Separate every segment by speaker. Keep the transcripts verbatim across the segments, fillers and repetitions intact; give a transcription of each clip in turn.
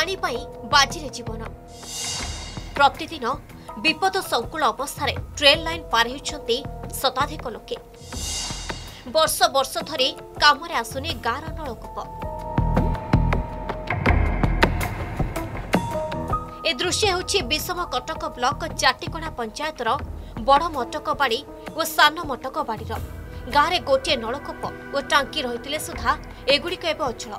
Speaker 1: पानी पाई बाजी जीवन प्रतिदिन विपद संकुल अवस्था ट्रेन लाइन पार होती शताधिक लोके वर्ष वर्ष धरी काम आसुनी गाँव नलकूप। ए दृश्य होछि विषम कटक ब्लॉक जाटिकणा पंचायतर बड़ मटकबाड़ी और सान मटकबाड़ी गाँव में गोटे नलकूप और टांकी रही सुधा एगुड़िक एवं अचल।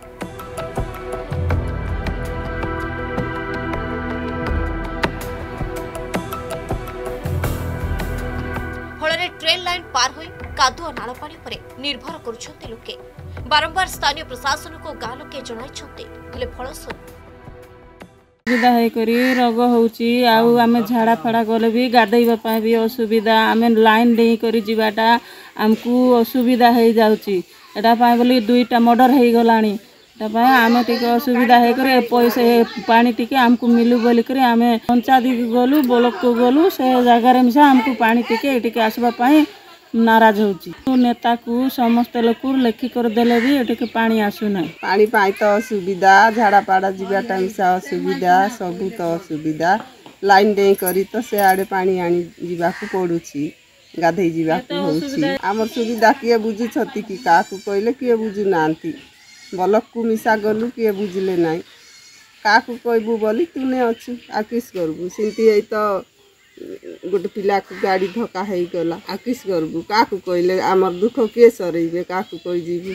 Speaker 1: फल ट्रेन लाइन पार हो कादुआ नाल पानी पर निर्भर करुछन्ते लोके। बारंबार स्थानीय प्रशासन को गाँव लोके जणाइछन्ते हेले फलस्वरूप
Speaker 2: सुविधा है करी रोग होउची आउ आमे झाड़ा फाड़ा गले भी गाधैबा पा भी असुविधा आमे लाइन दे करी जीवाटा हमकू असुविधा है जाउची एटा पा बोली दुईटा मर्डर है गलानी तबा आमे टिके असुविधा है करे पैसे पानी टिके हमकू मिलू बोली करे आमे पंचायत गलु ब्लॉक को गलु से जगह रे मिसा हमकू पानी टिके टिके आसबा पाए नाराज होची नेता को समस्त लोक लेखि कर देले भी एटे पानी आसु ना
Speaker 3: पानी पाई तो असुविधा झाड़ा पाड़ा जीवा टाइम से असुविधा सबू तो असुविधा लाइन दे करी तो से आड़े पानी आनी जीवा को पड़ुची गाधई जीवा को होची हमर सुविधा किए बुझी छती कि का को कहले किए बुझु नांती ब्लॉक को मिसा गलु किए बुझले नाही का को कहबू बोली तूने अछु आ किस करबू सिंती है तो गोटे पिला को गाड़ी धक्का है गला आ किस करबू का को कहले हमर दुख के सरेबे का को कहि जीबू।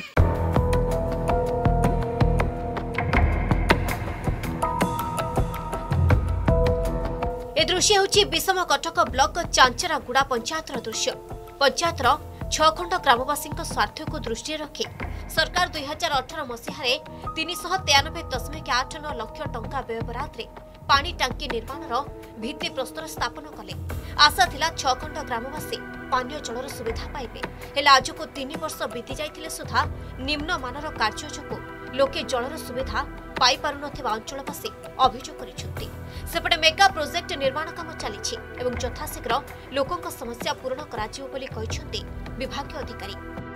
Speaker 1: ए दृश्य होछि विषम कटक ब्लॉक चांचरागुड़ा पंचायतर दृश्य। पंचायतर छह खंड ग्रामवासी स्वार्थ को दृष्टि रखी सरकार दुई हजार अठारह मसीह तीन सौ तेयानबे दशमिक आठ नौ लक्ष टंका व्ययबराद पानी टांकी निर्माण भित्ति प्रस्तर स्थापन कले। आशा थिला छह खंड ग्रामवासी पानीय जलर सुविधा पाइबे हेले आज को तीन वर्ष बीती जाइथिले सुधा निम्न मानर कार्य जोगु लोके जलर सुविधा पाई पारु नथिबा अंचलवासी अभियोग करिसेंति। सेपटे मेगा प्रोजेक्ट निर्माण काम चलीछि एवं यथाशीघ्र लोकंक समस्या पूर्ण कराजियो बोली कहिसेंति विभागीय अधिकारी।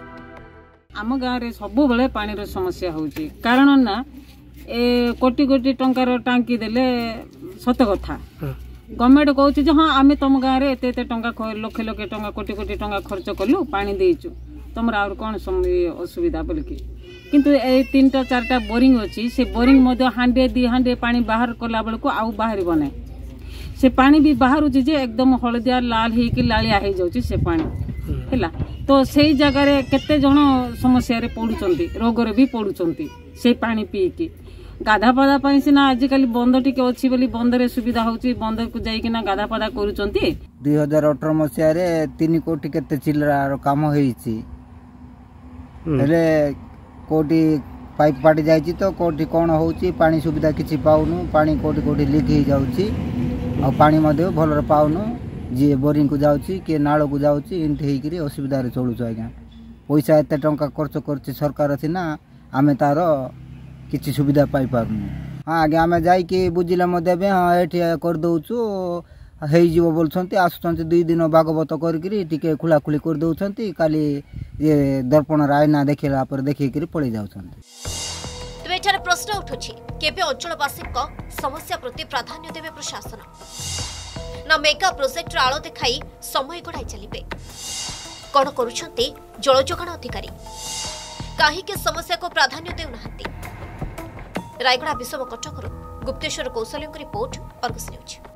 Speaker 2: आम गाँव में सबु बेले पानी रो समस्या होची कारण ना ए कोटी कोटी टंकार टांकी देले सत कथा गवर्नमेंट कहूँ हाँ आम तुम गाँव में एत एत टंका लक्ष लक्ष टंका कोटी कोटी टंका खर्च कलु पानी देचु तुम आउर कौन असुविधा बोलिकी किंतु ए तीन टा चार टा बोरिंग अच्छी से बोरिंग मध्य हांडे दी हांडे पानी बाहर कला बेलू आउ बाहर बने से पानी भी बाहर जे एकदम हलदिया लाल होकर लालिया हो जाऊँ से पानी है तो से जगार केते जन समस्या पड़ुंट रोगर भी पड़ुंट से पानी पीकी गाधा पादा सीना आजिकल बंद टी अच्छी बोली बंदर सुविधा होची बंद को जाइकिना गाधा पादा करुचंती।
Speaker 4: दुई हजार अठर मसीह तीन कोटी केते चिल्लार काम होईची हेले कोटी पाइप फाटी जाइची तो कोटी कौन होची पानी सुविधा किछि पाउनु पानी कोटी कोटी लीक हो जाउची आ पानी मध्ये भलर पाउनु जी बोरिंग को जाउची के नाळ को जाउची इनते हेकरी असुविधा रे चलुछ आज्ञा पैसा एते टंका खर्च करछि सरकार थिना आमे तार किछि सुविधा पाई पारनु हाँ आगे आमे जाई कि बुझिले मध्ये बे हाँ एठी कर दउछु हेई जीव बोलछंती आसुछंती दुई दिन भागवत करकरी टिके खुला खुली कर दउछंती काली ये दर्पण रायना देखिला पर देखि करी पळि जाउछंती।
Speaker 1: तबे एठार प्रश्न उठुछि केबे अंचलवासी को समस्या प्रति प्राधान्य देबे प्रशासन ना मेगा प्रोजेक्ट आलो देखाई समय गड़ाई चलिबे कौन करुछंती जल जोगाण अधिकारी काहे के समस्या को प्राधान्य देउ नाहंती। रायगड़ा विषम कटकरू Gupteswar Kaushal report Argus news.